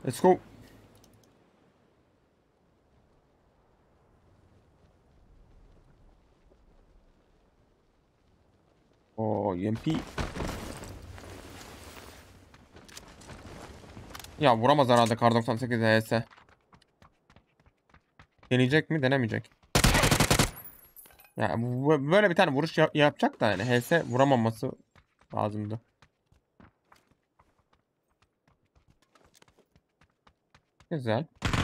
Let's go. O EMP. Ya vuramaz herhalde Kar 98 HS. Deneyecek mi? Denemeyecek. Ya böyle bir tane vuruş yapacak da yani HS vuramaması lazımdı. Güzel.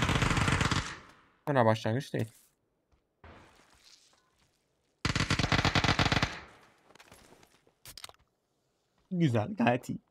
Fena başlangıç değil. Güzel, gayet iyi.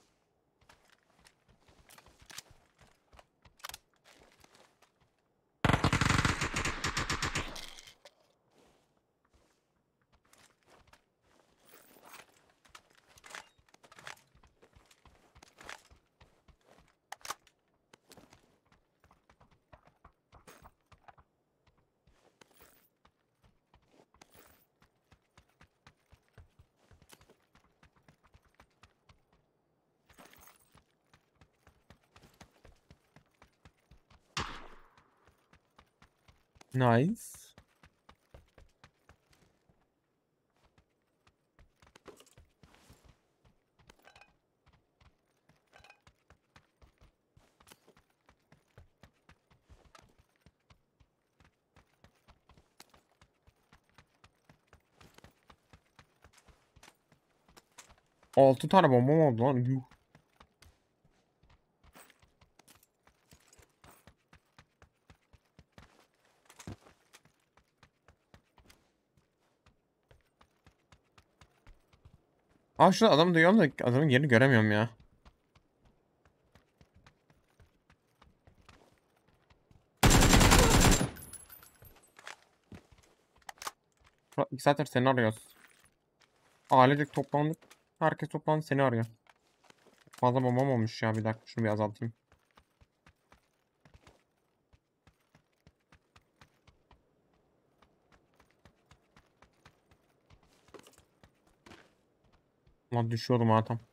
Nice. Altı tane bomba mı oldu lan? Yuh. Aa şurada adamı duyuyorum da adamın yerini göremiyorum ya. İki saattir seni arıyoruz. Ailecek toplandık. Herkes toplandı seni arıyor. Fazla bombam olmuş ya, bir dakika şunu bir azaltayım. Lan düşüyordum ha tam.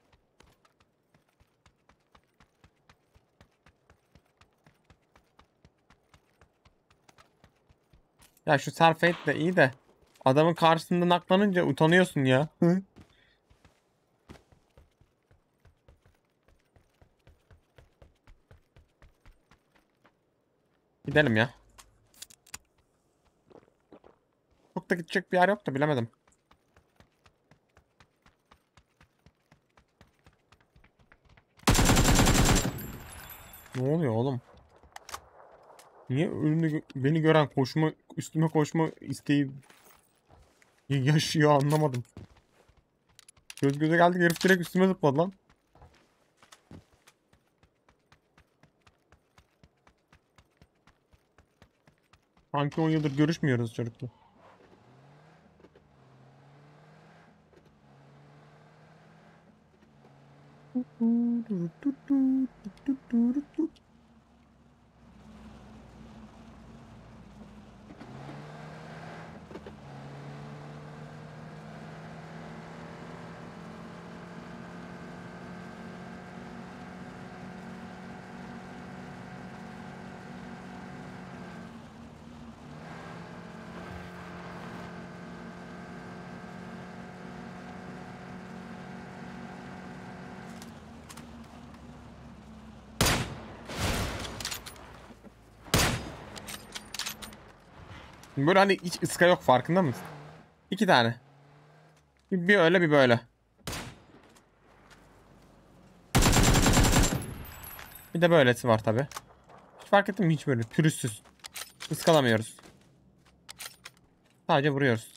Ya şu self-hate de iyi de adamın karşısında naklanınca utanıyorsun ya. Hı. Gidelim ya. Çok da gidecek bir yer yok da bilemedim. Ne oluyor oğlum? Niye önümde beni gören koşma, üstüme koşma isteği yaşıyor anlamadım. Göz göze geldik, herif direkt üstüme zıpladı lan. Sanki 10 yıldır görüşmüyoruz çocukla. Böyle hani hiç ıska yok, farkında mısın? İki tane. Bir öyle bir böyle. Bir de böylesi var tabi. Hiç fark ettin mi, hiç böyle pürüzsüz. Iskalamıyoruz. Sadece vuruyoruz.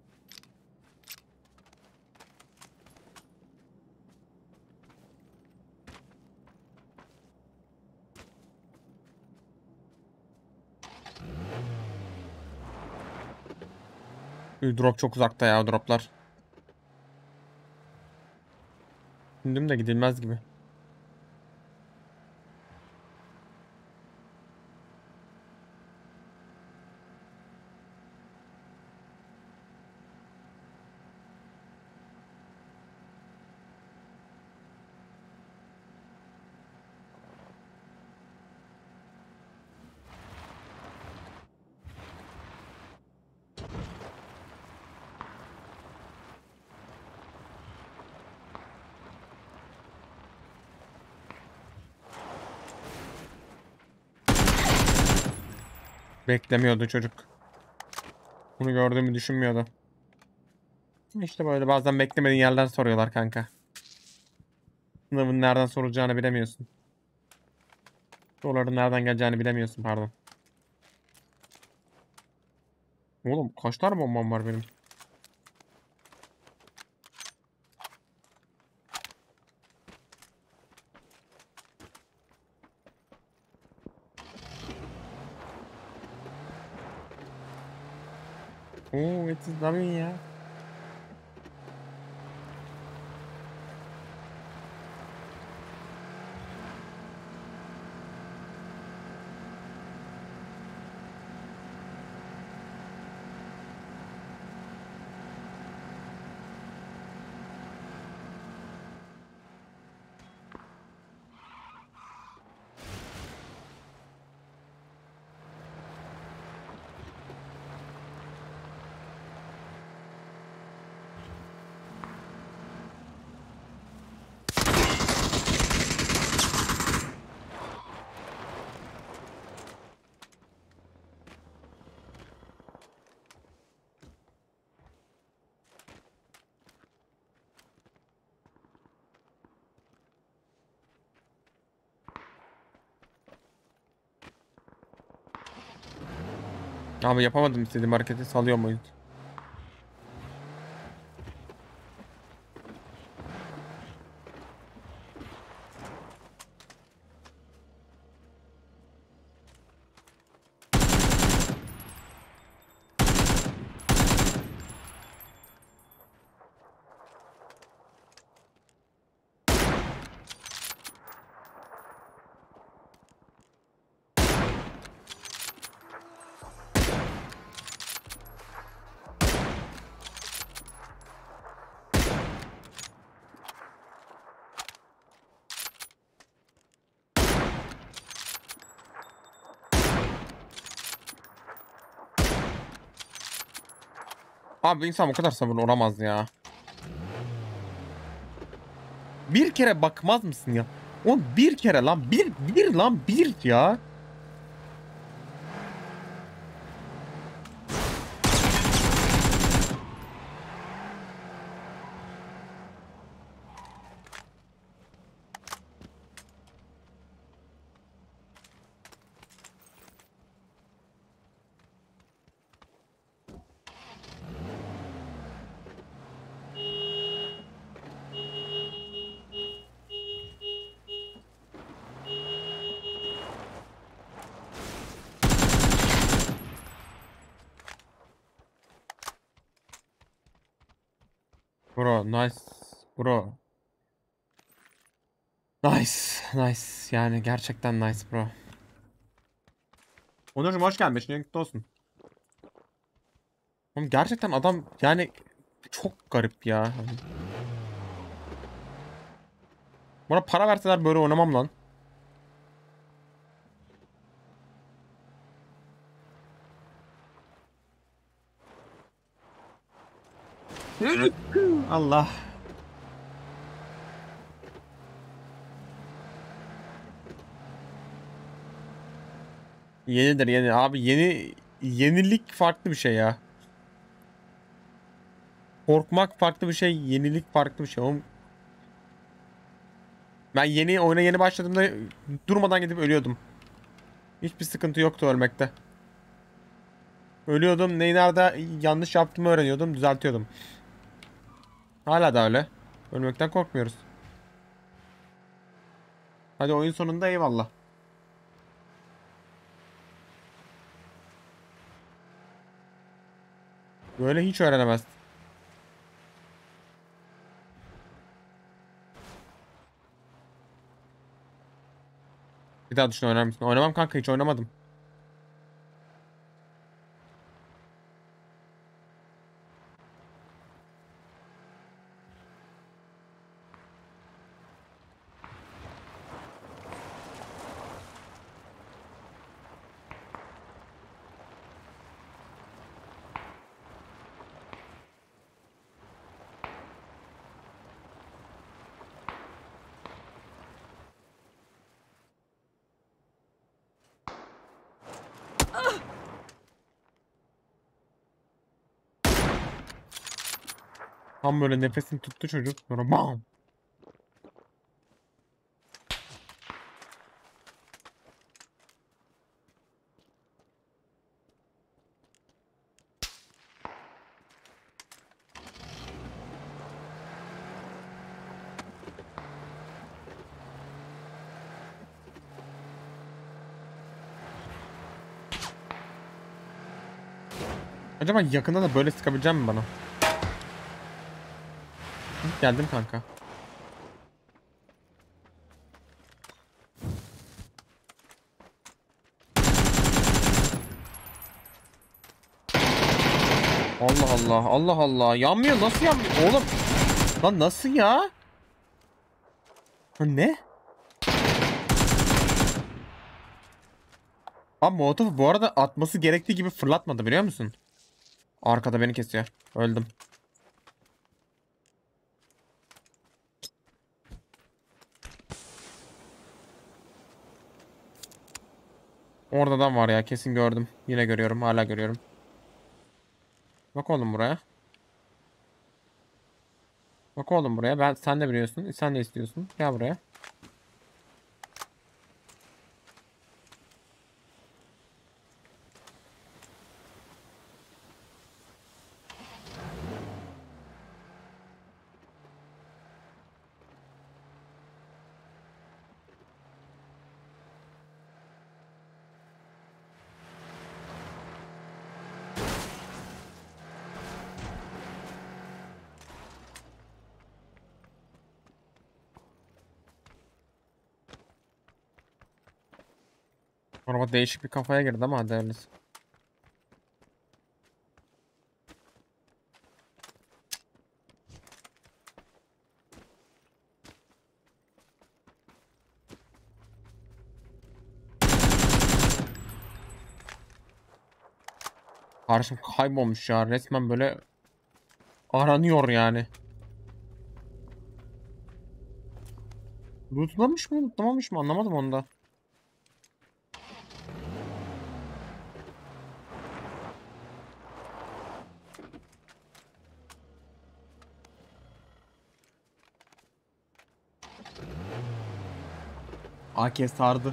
Drop çok uzakta ya, droplar. Şimdi de gidilmez gibi. Beklemiyordu çocuk. Bunu gördüğümü düşünmüyordu. İşte böyle bazen beklemediğin yerden soruyorlar kanka. Sınavın nereden sorulacağını bilemiyorsun. Soruların nereden geleceğini bilemiyorsun, pardon. Oğlum kaç tane bombam var benim? Oo, it is dummy ya. Abi yapamadım istediğim hareketi, salıyor muyuz? Abi insan bu kadar sabırlı olamaz ya. Bir kere bakmaz mısın ya? Oğlum bir kere lan, bir lan, bir ya. Bro nice. Bro. Nice. Nice. Yani gerçekten nice bro. Onurcuğum hoş geldin. Beşinci kutlu olsun. Oğlum gerçekten adam yani çok garip ya. Bana para verseler böyle oynamam lan. Allah. Yenidir yeni. Abi yenilik farklı bir şey ya. Korkmak farklı bir şey, yenilik farklı bir şey. Oğlum, ben oyuna yeni başladığımda durmadan gidip ölüyordum. Hiçbir sıkıntı yoktu ölmekte. Ölüyordum. Neyi nerede yanlış yaptığımı öğreniyordum. Düzeltiyordum. Hala da öyle. Ölmekten korkmuyoruz. Hadi oyun sonunda eyvallah. Böyle hiç öğrenemez. Bir daha düşün, oynar mısın? Oynamam kanka, hiç oynamadım. Tam böyle nefesini tuttu çocuk. Sonra bam. Acaba yakında da böyle sıkabileceğim mi bana? Hı, geldim kanka. Allah Allah. Allah Allah. Yanmıyor. Nasıl yanmıyor? Oğlum. Lan nasıl ya? Ha, ne? Abi molotofu bu arada atması gerektiği gibi fırlatmadı biliyor musun? Arkada beni kesiyor. Öldüm. Orada adam var ya, kesin gördüm. Yine görüyorum, hala görüyorum. Bak oğlum buraya. Bak oğlum buraya. Sen de biliyorsun. Sen de istiyorsun. Gel buraya. Araba değişik bir kafaya girdi ama hadi hayırlısı. Karşım kaybolmuş ya. Resmen böyle aranıyor yani. Lootlamış mı? Lootlamamış mı? Anlamadım onu da. AK sardı.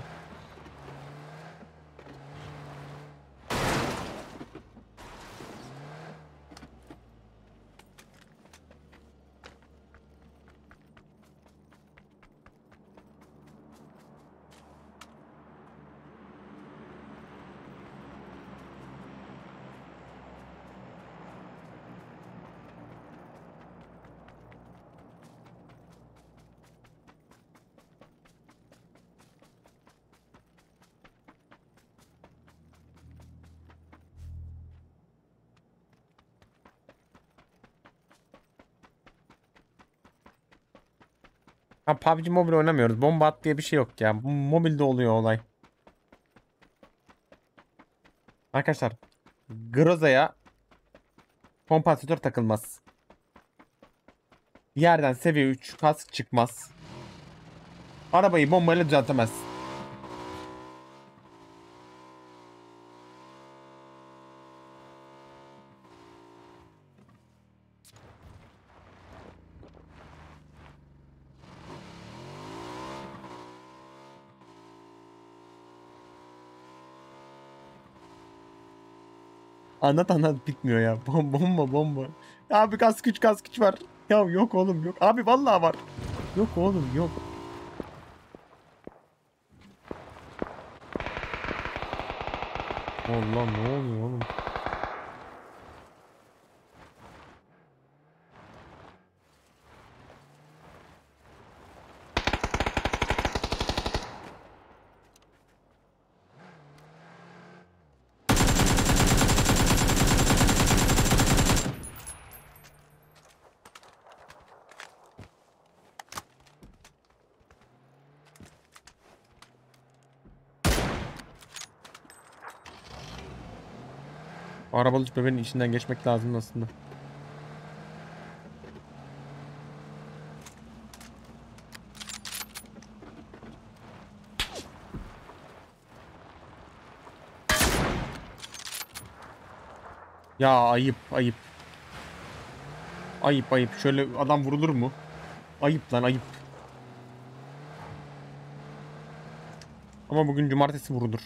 Ha, PUBG Mobile oynamıyoruz. Bomba at diye bir şey yok ya. Bu mobilde oluyor olay. Arkadaşlar, Groza'ya kompansatör takılmaz. Yerden seviye 3 kask çıkmaz. Arabayı bombayla düzeltemez. Anlat anlat bitmiyor ya. Bomba bomba. Ya abi kask güç var. Ya yok oğlum yok. Abi vallahi var. Yok oğlum yok. Allah ne oluyor oğlum? Arabalı bebeğin içinden geçmek lazım aslında. Ya ayıp ayıp. Ayıp ayıp. Şöyle adam vurulur mu? Ayıp lan ayıp. Ama bugün cumartesi vurulur.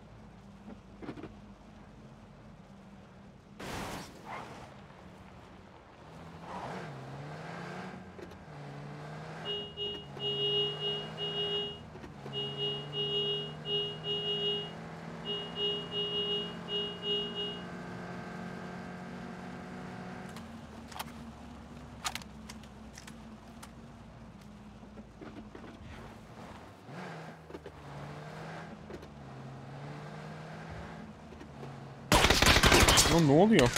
Lan ne oluyor?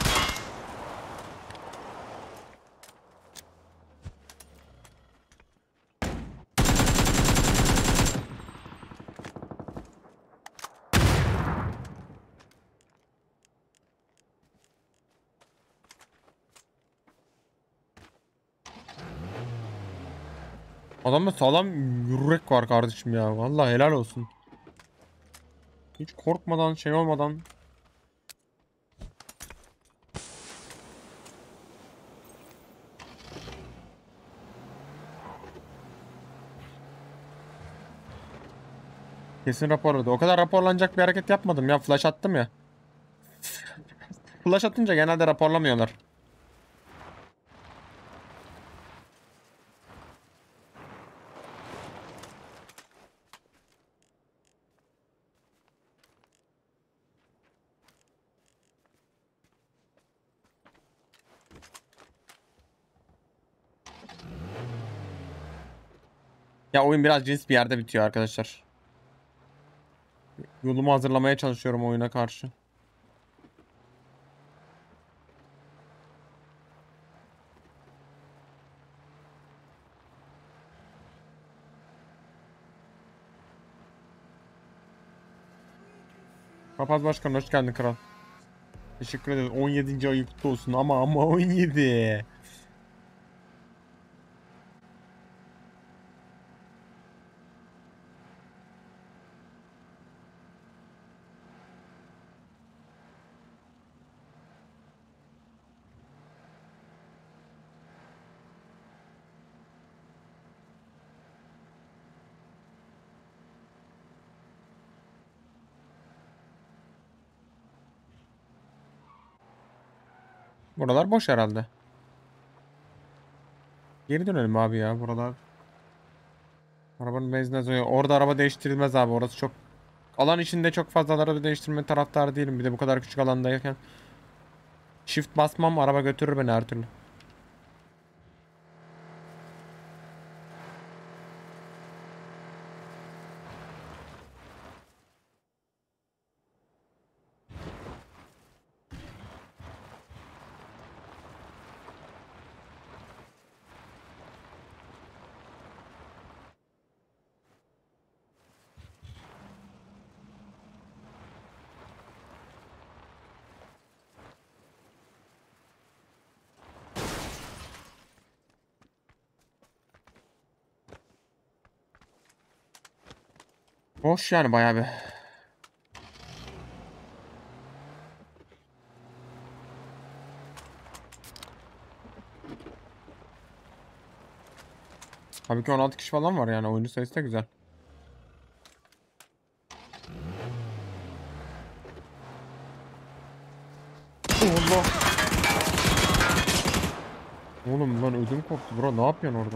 Adamda sağlam yürek var kardeşim ya. Vallahi helal olsun. Hiç korkmadan şey olmadan. Kesin raporladı. O kadar raporlanacak bir hareket yapmadım ya. Flash attım ya. Flash atınca genelde raporlamıyorlar. Ya oyun biraz cins bir yerde bitiyor arkadaşlar. Yolumu hazırlamaya çalışıyorum oyuna karşı. Papaz Başkan hoş geldin kral. Teşekkür ederiz. 17. ayı kutlu olsun ama 17. Buralar boş herhalde. Geri dönelim abi ya buralar. Arabanın benzin azalıyor. Orada araba değiştirilmez abi. Orası çok... Alan içinde çok fazla araba değiştirme taraftarı değilim. Bir de bu kadar küçük alandayken. Shift basmam araba götürür beni her türlü. Boş yani bayağı bir. Tabii ki 16 kişi falan var yani oyuncu sayısı da güzel. Allah. Oğlum lan ödüm koptu bro, ne yapıyorsun orada?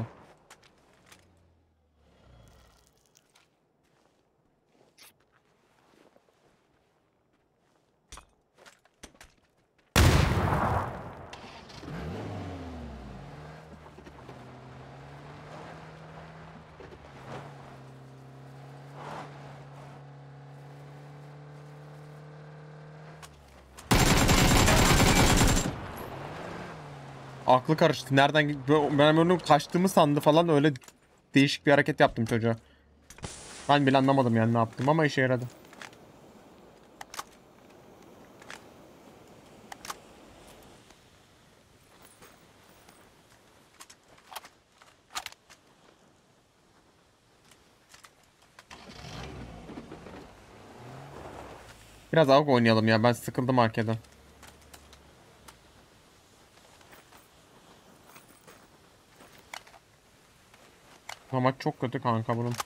Aklı karıştı. Ben onu kaçtığımı sandı falan, öyle değişik bir hareket yaptım çocuğa. Ben bile anlamadım yani ne yaptım ama işe yaradı. Biraz AWP oynayalım ya, ben sıkıldım arkada. oynamak çok kötü kanka bunun.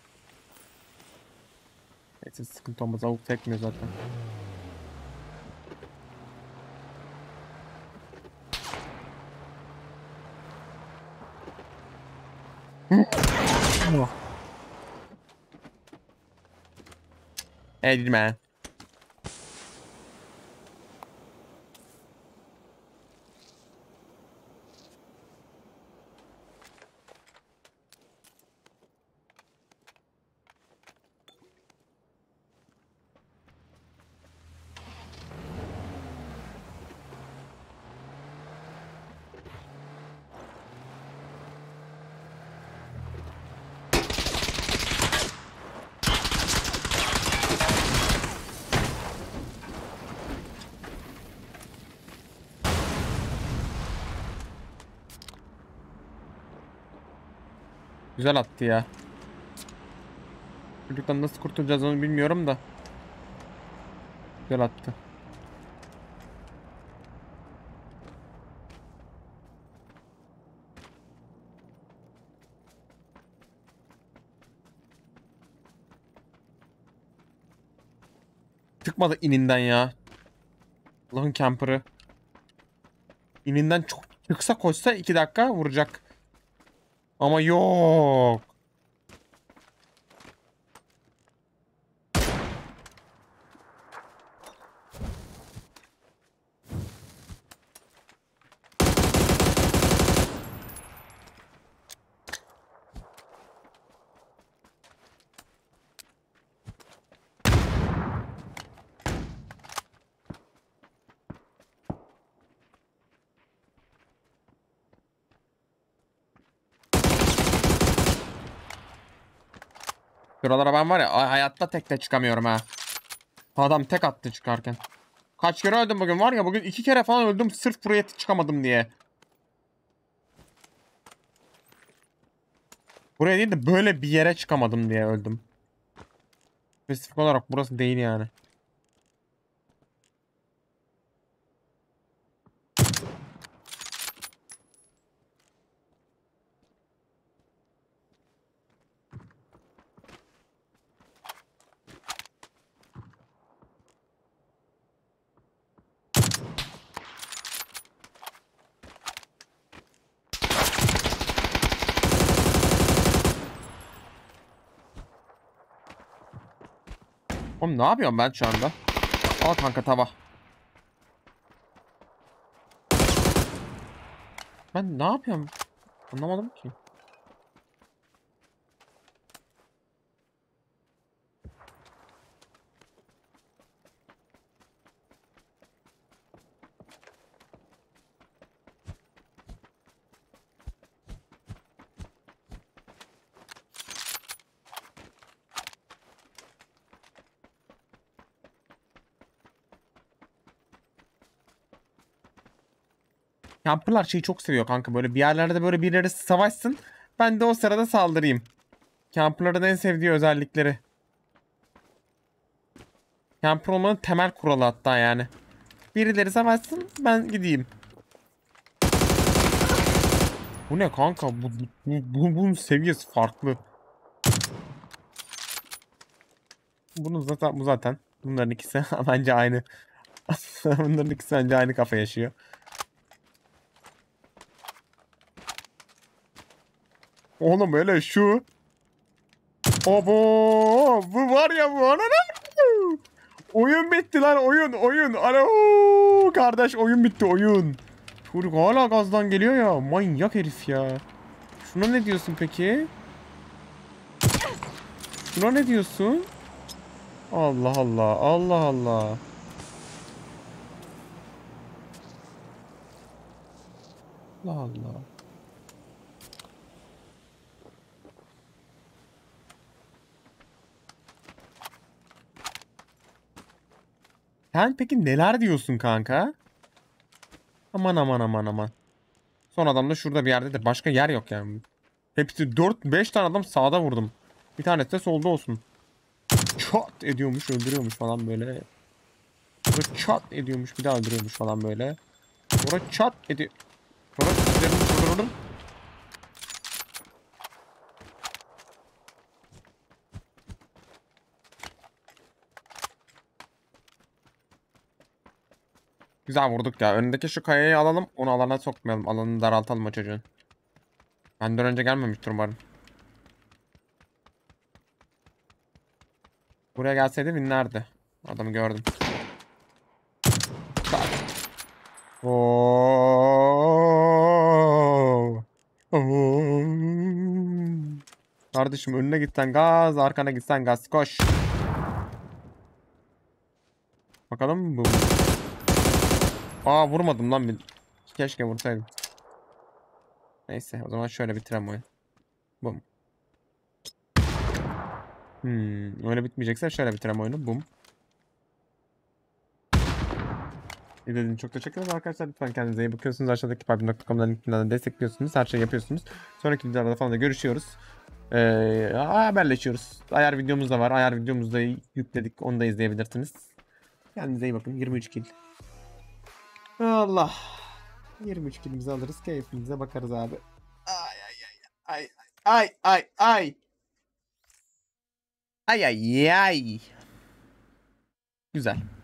Neyse sıkıntı olmaz. Avuk tekmiyor zaten. Hey man. Güzel attı ya. Çocuktan nasıl kurtulacağız onu bilmiyorum da. Güzel attı. Çıkmadı ininden ya. Allah'ın camper'ı. İninden çok çıksa koşsa 2 dakika vuracak. Ama yok. Şuralara ben var ya hayatta tekte çıkamıyorum ha. Adam tek attı çıkarken. Kaç kere öldüm bugün var ya, bugün 2 kere falan öldüm sırf buraya çıkamadım diye. Buraya değil de böyle bir yere çıkamadım diye öldüm. Spesifik olarak burası değil yani. Oğlum ne yapıyorum ben şu anda? Al kanka tava. Ben ne yapıyorum? Anlamadım ki. Camperlar şeyi çok seviyor kanka, böyle bir yerlerde böyle birileri savaşsın. Ben de o sırada saldırayım. Camperların en sevdiği özellikleri. Camper olmanın temel kuralı hatta yani. Birileri savaşsın ben gideyim. Bu ne kanka? Bunun seviyesi farklı. Bu zaten. Bunların ikisi bence aynı. Bunların ikisi bence aynı kafa yaşıyor. Oğlum öyle şu. Abo, bu var ya bu ana. Oyun bitti lan, oyun. Alo kardeş, oyun bitti oyun. Çocuk hala gazdan geliyor ya. Manyak herif ya. Şuna ne diyorsun peki? Şuna ne diyorsun? Allah Allah. Allah Allah. Allah Allah. Sen peki neler diyorsun kanka? Aman aman aman aman. Son adam da şurada bir yerde de, başka yer yok yani. Hepsi 4-5 tane adam sağda vurdum. Bir tanesi de solda olsun. Çat ediyormuş, öldürüyormuş falan böyle. Sonra çat ediyormuş, bir daha öldürüyormuş falan böyle. Sonra çat ediyor. Sonra üzerine vurdum. Güzel vurduk ya. Önündeki şu kayayı alalım. Onu alana sokmayalım. Alanını daraltalım o çocuğun. Benden önce gelmemiştir umarım. Buraya gelseydi winlerdi. Adamı gördüm. Tak. Oo. Oo. Kardeşim önüne gitsen gaz, arkana gitsen gaz. Koş. Bakalım bu. Aa vurmadım lan. Keşke vursaydım. Neyse o zaman şöyle bitirelim oyun. Bum. Öyle bitmeyecekse şöyle bitirelim oyunu. Bum. İzlediğiniz için çok teşekkür ederim arkadaşlar. Lütfen kendinize iyi bakıyorsunuz. Aşağıdaki pubg.com'dan linklerden destekliyorsunuz. Her şey yapıyorsunuz. Sonraki videolarda falan da görüşüyoruz. Haberleşiyoruz. Ayar videomuz da var. Ayar videomuzu da yükledik. Onu da izleyebilirsiniz. Kendinize iyi bakın. 23 kill. Allah. 23 killimizi alırız. Keyfimize bakarız abi. Ay ay ay ay ay. Ay ay ay. Güzel.